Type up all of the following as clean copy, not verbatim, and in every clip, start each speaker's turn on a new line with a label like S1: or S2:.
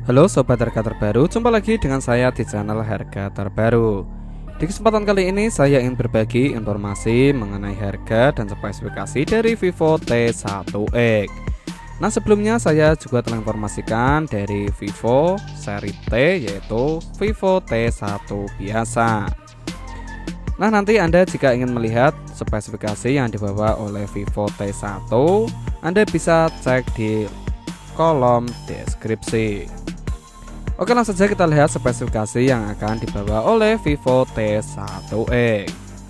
S1: Halo sobat harga terbaru, jumpa lagi dengan saya di channel harga terbaru. Di kesempatan kali ini saya ingin berbagi informasi mengenai harga dan spesifikasi dari Vivo T1X. Nah, sebelumnya saya juga telah informasikan dari Vivo seri T, yaitu Vivo T1 biasa. Nah, nanti Anda jika ingin melihat spesifikasi yang dibawa oleh Vivo T1, Anda bisa cek di kolom deskripsi. Oke, langsung saja kita lihat spesifikasi yang akan dibawa oleh Vivo T1X.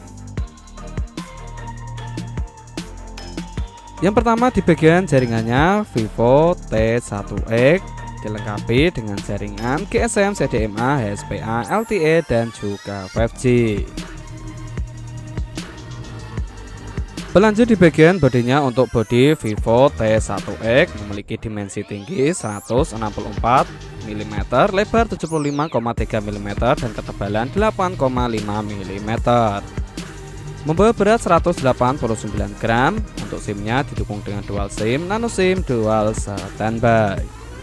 S1: Yang pertama, di bagian jaringannya Vivo T1X dilengkapi dengan jaringan GSM, CDMA, HSPA, LTE, dan juga 5G. Berlanjut di bagian bodinya, untuk bodi Vivo T1X memiliki dimensi tinggi 164 mm, lebar 75,3 mm, dan ketebalan 8,5 mm. Membawa berat 189 gram. Untuk SIM-nya didukung dengan dual SIM, nano SIM, dual standby.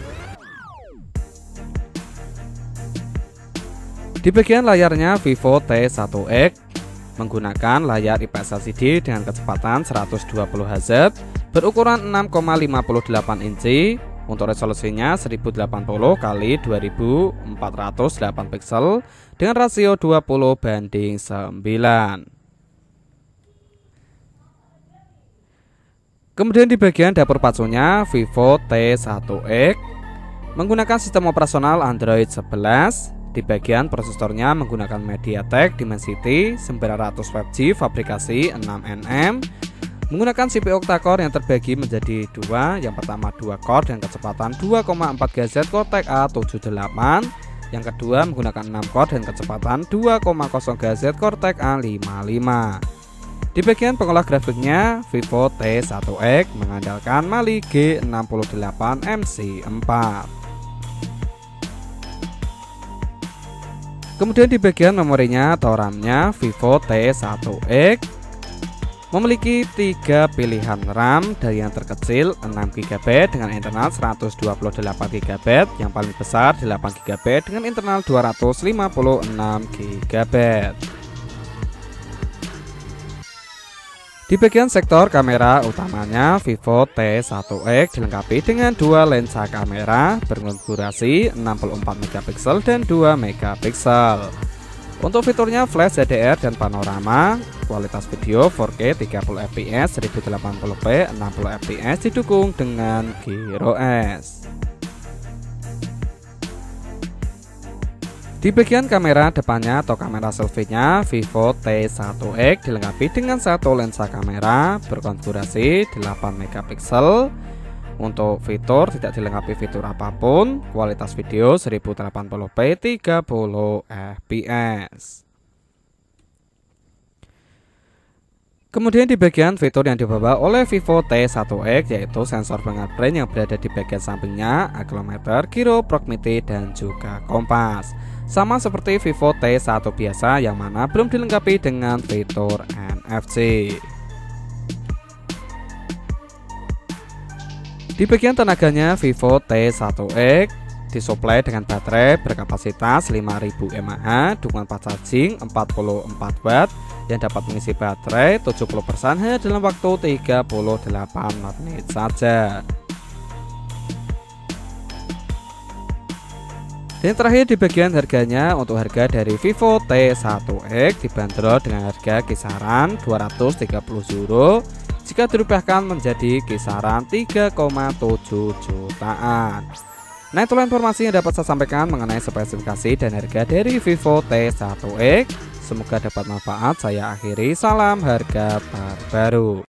S1: Di bagian layarnya Vivo T1X menggunakan layar IPS LCD dengan kecepatan 120 Hz berukuran 6,58 inci. Untuk resolusinya 1080 x 2408 pixel dengan rasio 20:9. Kemudian di bagian dapur pacunya Vivo T1X menggunakan sistem operasional Android 11. Di bagian prosesornya menggunakan MediaTek Dimensity 900 5G fabrikasi 6nm, menggunakan CPU octa-core yang terbagi menjadi dua. Yang pertama 2 core dengan kecepatan 2,4 GHz Cortex A78, yang kedua menggunakan 6 core dengan kecepatan 2,0 GHz Cortex A55. Di bagian pengolah grafiknya Vivo T1X mengandalkan Mali G68 MC4. Kemudian di bagian memorinya atau RAM-nya Vivo T1X memiliki 3 pilihan RAM, dari yang terkecil 6 GB dengan internal 128 GB, yang paling besar 8 GB dengan internal 256 GB. Di bagian sektor kamera utamanya Vivo T1X dilengkapi dengan dua lensa kamera berkonfigurasi 64 megapiksel dan 2 megapiksel. Untuk fiturnya flash HDR dan panorama, kualitas video 4K 30 fps 1080p 60 fps didukung dengan Gyro S. Di bagian kamera depannya atau kamera selfie-nya Vivo T1X dilengkapi dengan satu lensa kamera berkonfigurasi 8 megapiksel. Untuk fitur tidak dilengkapi fitur apapun. Kualitas video 1080p 30 fps. Kemudian di bagian fitur yang dibawa oleh Vivo T1X yaitu sensor fingerprint yang berada di bagian sampingnya, accelerometer, gyro, proximity, dan juga kompas. Sama seperti Vivo T1 biasa yang mana belum dilengkapi dengan fitur NFC. Di bagian tenaganya Vivo T1X disuplai dengan baterai berkapasitas 5000 mAh, dukungan fast charging 44 watt yang dapat mengisi baterai 70% hanya dalam waktu 38 menit saja. Dan terakhir di bagian harganya, untuk harga dari Vivo T1X dibanderol dengan harga kisaran 230 euro jika dirupiahkan menjadi kisaran 3,7 jutaan. Nah, itulah informasi yang dapat saya sampaikan mengenai spesifikasi dan harga dari Vivo T1X. Semoga dapat manfaat. Saya akhiri, salam harga terbaru.